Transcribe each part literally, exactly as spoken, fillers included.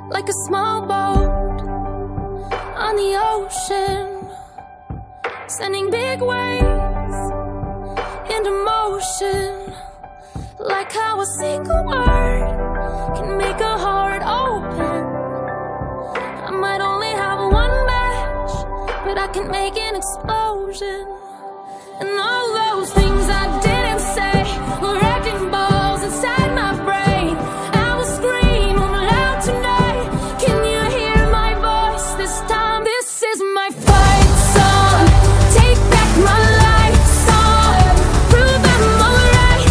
like a small boat on the ocean, sending big waves into motion, like how a single word can make a heart open. I might only have one match, but I can make an explosion. And all those things I didn't say were wrecking balls inside my brain. I will scream loud tonight. Can you hear my voice this time? This is my fight song. Take back my life song. Prove I'm alright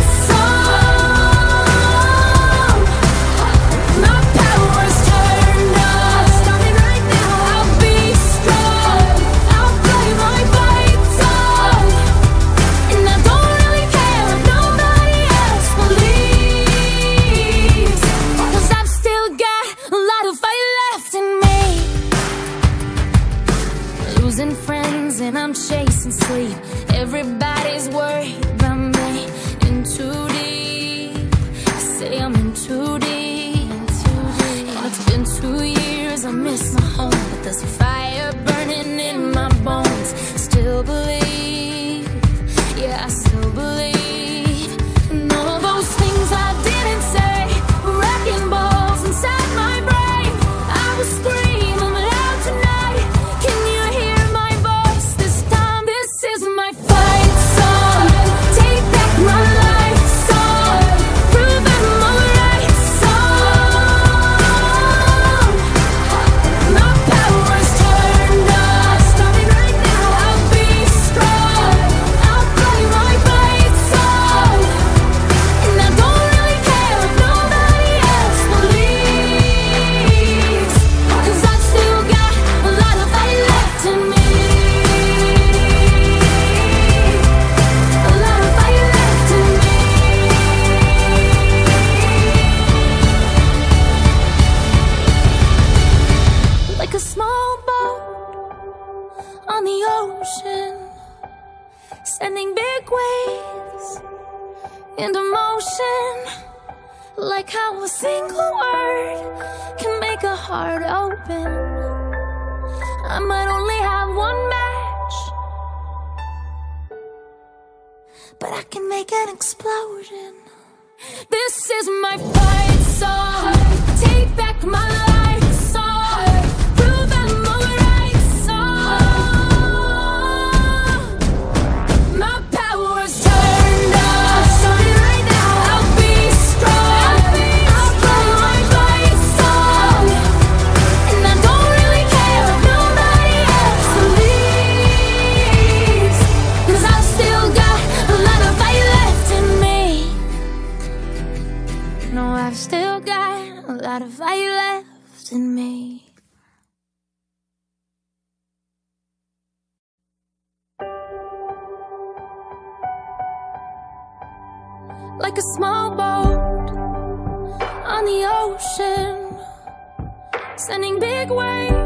song. My power's turned on. Starting right now, I'll be strong. I'll play my fight song. And I don't really care if nobody else believes, 'cause I've still got a lot of fight left in me. Losing friends and I'm chasing sleep. Everybody's worried about me. In too deep, I say I'm in too deep. And it's been two years, I miss my home, but there's a fire burning in my bones. Still believe, yeah, I still believe. And all those things I didn't say were wrecking balls inside my brain. I will scream loud tonight. Can you hear my voice this time? This is my fight song. Take back my life song. Prove I'm alright song. My power's turned on. Starting right now, I'll be strong. I'll play my fight song. And I don't really care if nobody else believes, 'cause I've still got a lot of fight left in me. A lot of fight left in me. Like a small boat on the ocean, sending big waves into motion, like how a single word can make a heart open. I might only have one match, but I can make an explosion. This is my fight song. Take back my life song. Prove I'm alright song. My power's turned on. Starting right now, I'll be strong. I'll play my fight song. And I don't really care if nobody else believes, 'cause I've still got a lot of fight left in me. No, I've still got a lot of fight left in me. Like a small boat on the ocean, sending big waves